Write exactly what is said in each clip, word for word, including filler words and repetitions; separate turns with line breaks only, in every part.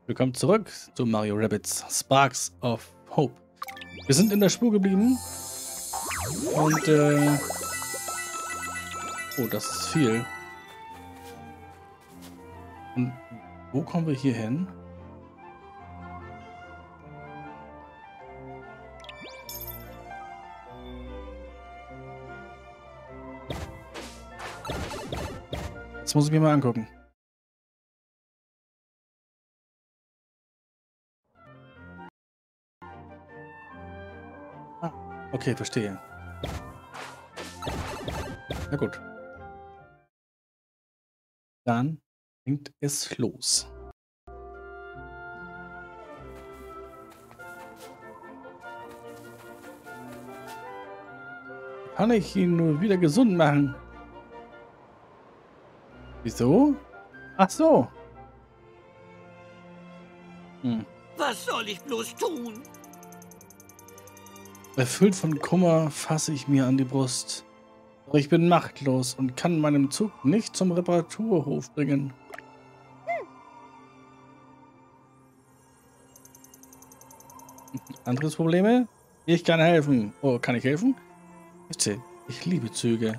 Willkommen zurück zu Mario Rabbids Sparks of Hope. Wir sind in der Spur geblieben. Und, äh... oh, das ist viel. Und wo kommen wir hier hin? Das muss ich mir mal angucken. Okay, verstehe. Na gut. Dann ging es los. Kann ich ihn nur wieder gesund machen? Wieso? Ach so. Hm.
Was soll ich bloß tun?
Erfüllt von Kummer fasse ich mir an die Brust. Doch ich bin machtlos und kann meinen Zug nicht zum Reparaturhof bringen. Hm. Anderes Probleme? Ich kann helfen. Oh, kann ich helfen? Bitte, ich liebe Züge.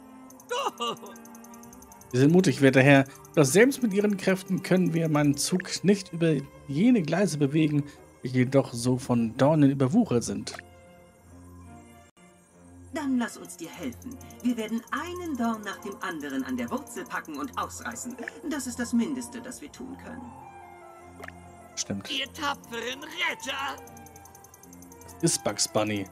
Sie sind mutig, werter Herr. Doch selbst mit ihren Kräften können wir meinen Zug nicht über jene Gleise bewegen, die jedoch so von Dornen überwuchert sind.
Dann lass uns dir helfen. Wir werden einen Dorn nach dem anderen an der Wurzel packen und ausreißen. Das ist das Mindeste, das wir tun können.
Stimmt.
Ihr tapferen Retter!
Das ist Bugs Bunny.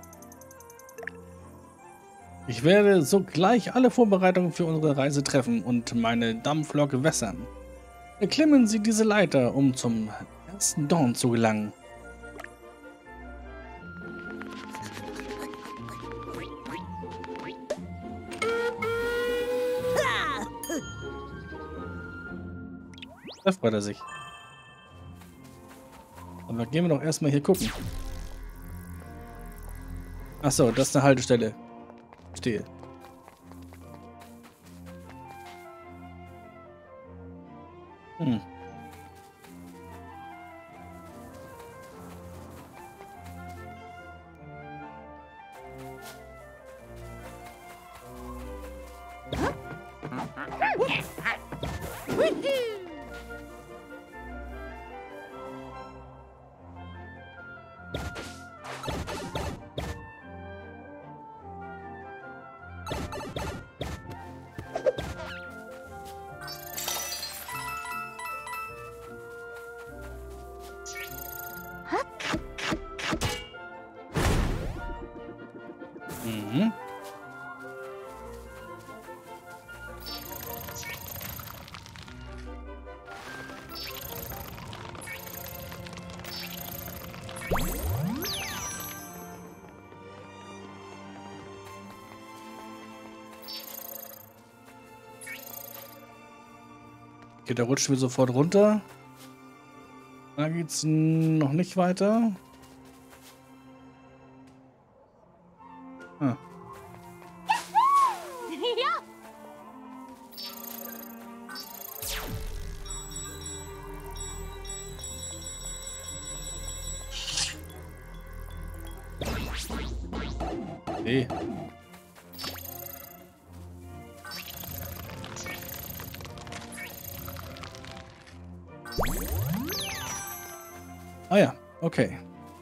Ich werde sogleich alle Vorbereitungen für unsere Reise treffen und meine Dampflok wässern. Erklimmen Sie diese Leiter, um zum ersten Dorn zu gelangen. Da freut er sich. Aber gehen wir doch erstmal hier gucken. Achso, das ist eine Haltestelle. Stehe. Hm. Mhm. Okay, da rutschen wir sofort runter. Da geht's noch nicht weiter. Ah.
Ja.
Hey. Ah ja, okay.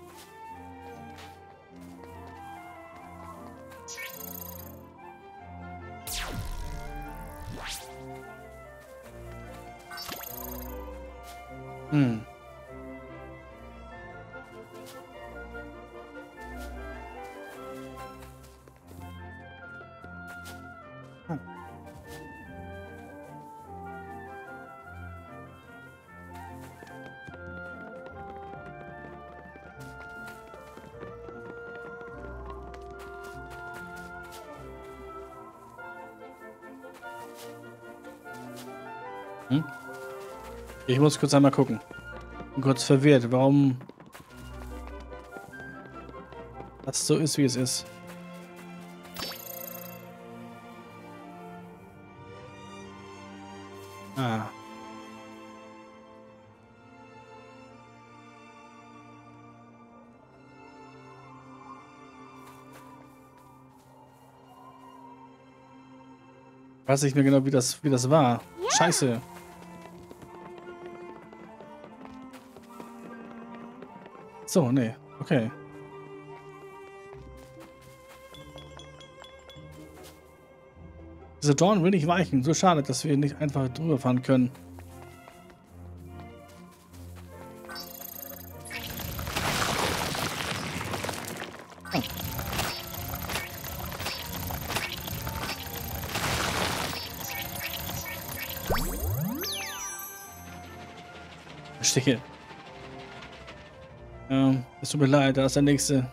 Hm. Hm. Hm? Ich muss kurz einmal gucken. Bin kurz verwirrt, warum das so ist, wie es ist. Ah. Weiß nicht mehr genau, wie das, wie das war. Scheiße. So, nee. Okay. Dieser Dorn will nicht weichen. So schade, dass wir nicht einfach drüber fahren können. Oh. Verstehe. Ähm, es tut mir leid, da ist der nächste.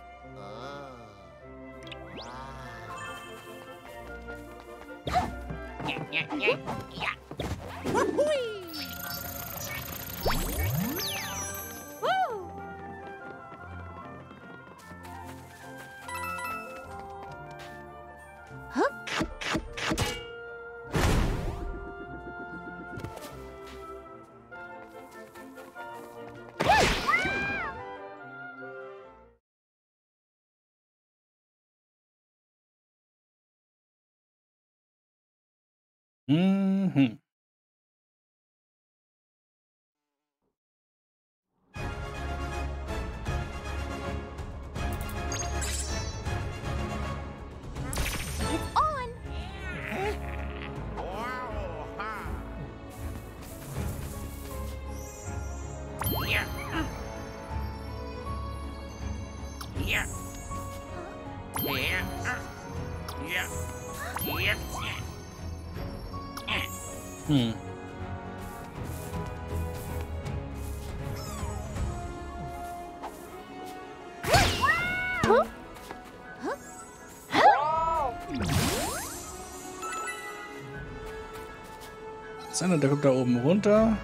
Mhm. Hm. Das eine, der kommt da oben runter.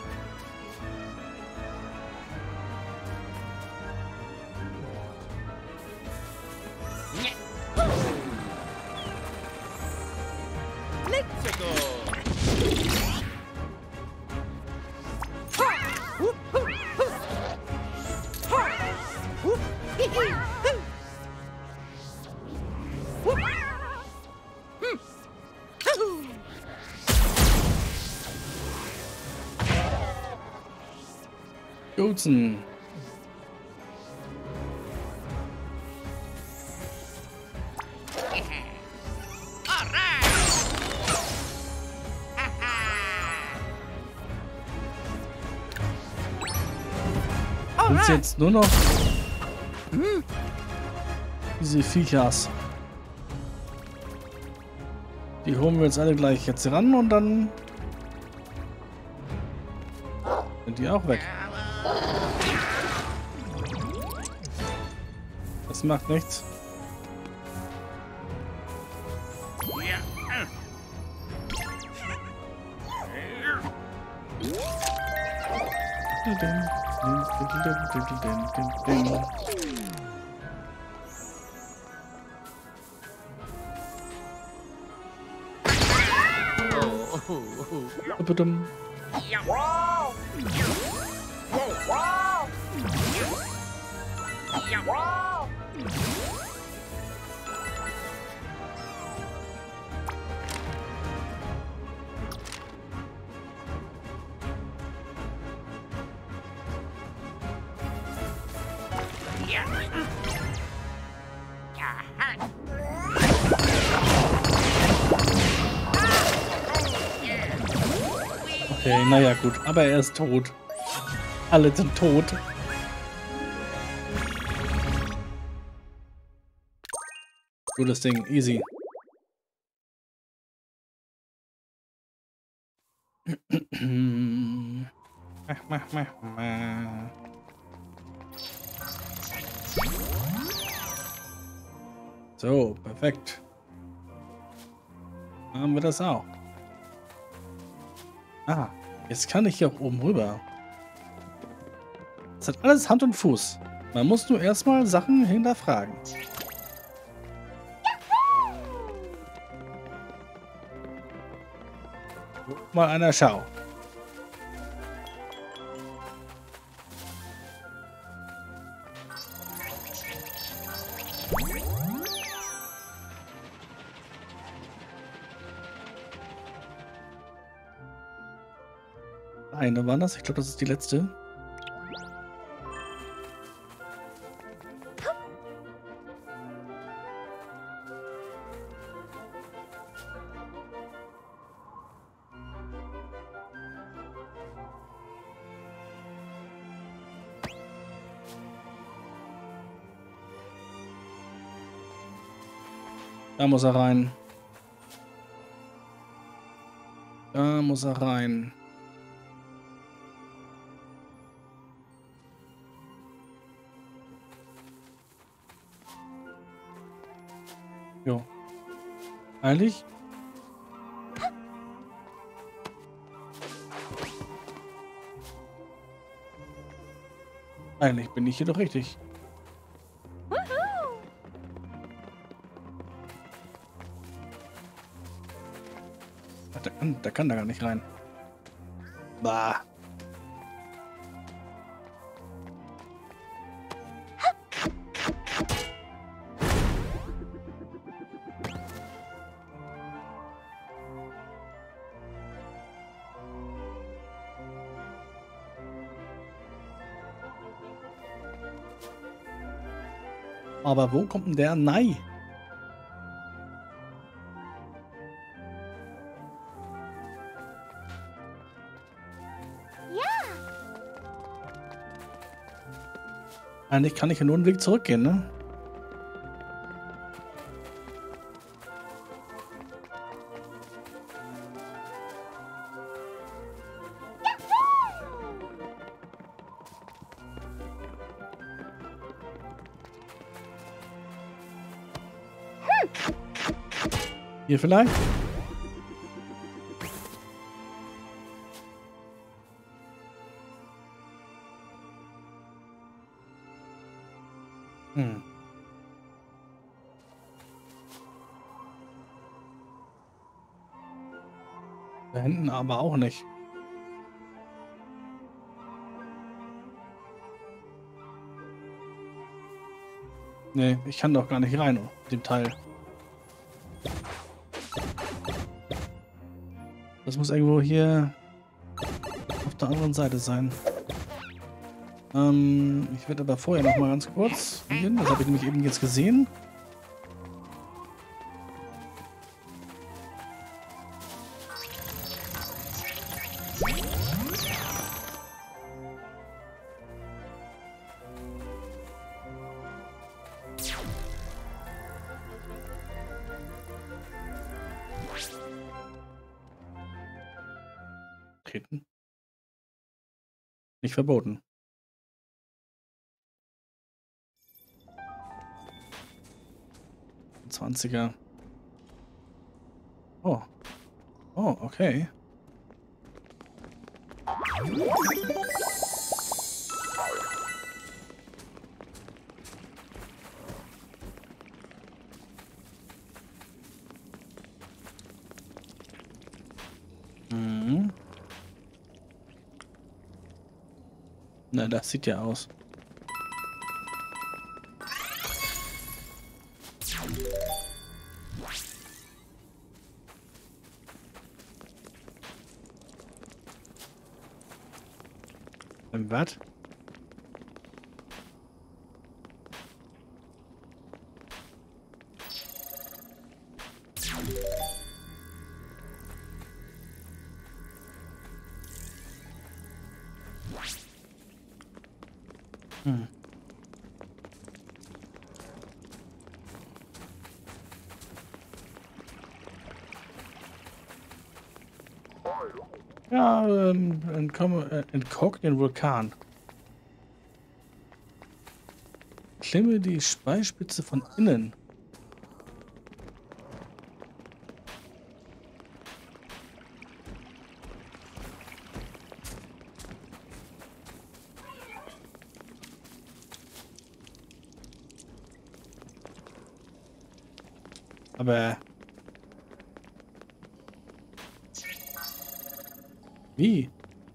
Duzen. Sind jetzt nur noch diese Viechers. Die holen wir jetzt alle gleich jetzt ran und dann sind die auch weg. Das macht nichts. Okay, naja gut, aber er ist tot. Alle sind tot. Gutes Ding, easy. So, perfekt. Haben wir das auch. Ah, jetzt kann ich hier auch oben rüber. Das hat alles Hand und Fuß. Man muss nur erstmal Sachen hinterfragen. Mal einer Schau. eine war das. Ich glaube, das ist die letzte. Da muss er rein. Da muss er rein. Jo. Eilig? Eigentlich bin ich hier doch richtig. Ach, der kann, der kann da gar nicht rein. Bah. Aber wo kommt denn der Nei? Eigentlich kann ich ja nur einen Weg zurückgehen, ne? Hier vielleicht? Hm. Da hinten aber auch nicht. Nee, ich kann doch gar nicht rein mit dem Teil. Das muss irgendwo hier auf der anderen Seite sein. Ähm, ich werde aber vorher noch mal ganz kurz gehen. Das habe ich nämlich eben jetzt gesehen. Treten. Nicht verboten. zwanziger. Oh. Oh, okay. Mhm. Na, das sieht ja aus. Was? Hm. Ja, ähm, entkomme, äh, entkork den Vulkan. Klimme die Speispitze von innen. Aber wie?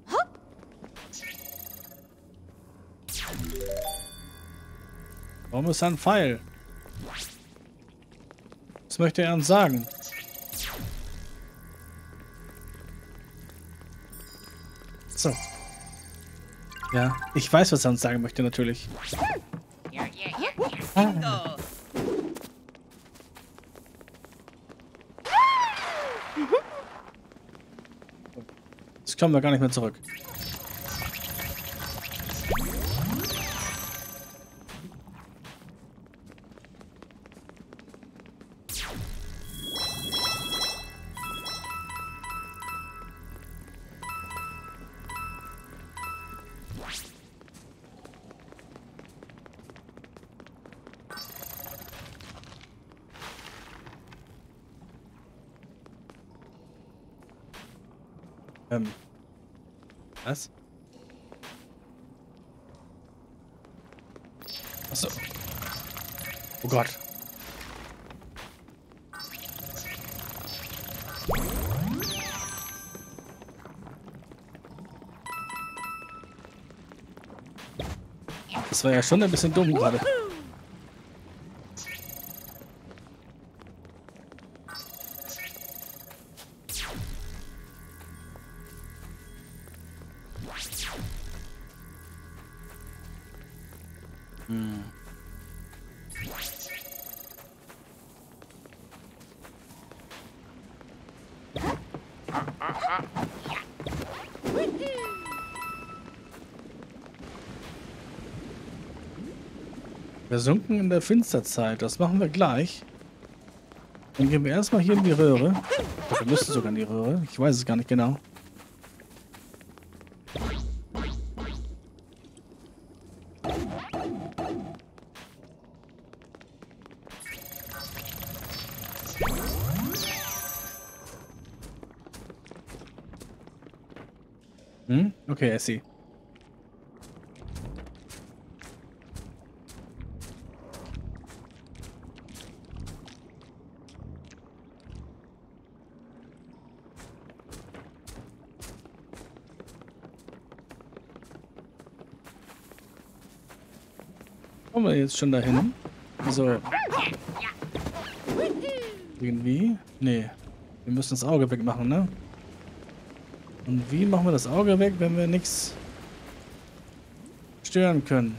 Warum ist da ein Pfeil? Was möchte er uns sagen? So. Ja, ich weiß, was er uns sagen möchte, natürlich.
Ja, ja, ja, ja. Bingo.
Jetzt kommen wir gar nicht mehr zurück. Ähm. Was? Achso. Oh Gott. Das war ja schon ein bisschen dumm gerade. Hm. Wir sunken in der Finsterzeit. Das machen wir gleich. Dann gehen wir erstmal hier in die Röhre. Oder wir müssen sogar in die Röhre. Ich weiß es gar nicht genau. Hm? Okay, I see. Kommen wir jetzt schon dahin? Also. Irgendwie? Nee. Wir müssen das Auge wegmachen, ne? Und wie machen wir das Auge weg, wenn wir nichts stören können?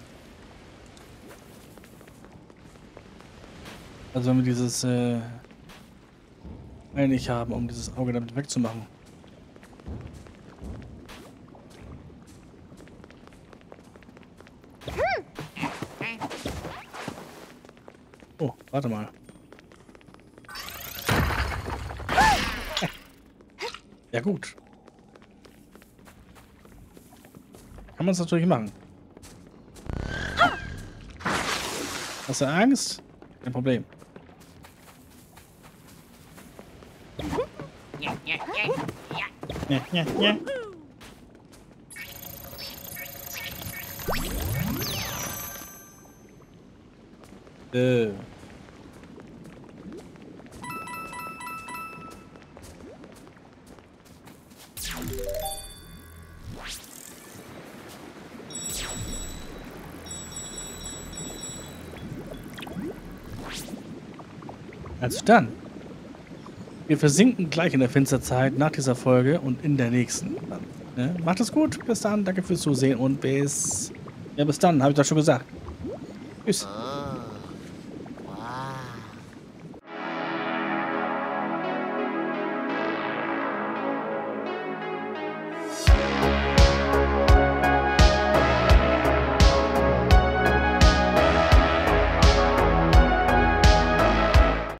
Also wenn wir dieses äh, Ei nicht haben, um dieses Auge damit wegzumachen. Oh, warte mal. Ja gut. Kann man es natürlich machen. Hast du Angst? Kein Problem.
Ja, ja, ja, ja.
Ja, ja, ja. Äh. Also dann. Wir versinken gleich in der Finsterzeit nach dieser Folge und in der nächsten. Ne? Macht es gut. Bis dann. Danke fürs Zusehen und bis... Ja, bis dann. Habe ich doch schon gesagt. Tschüss.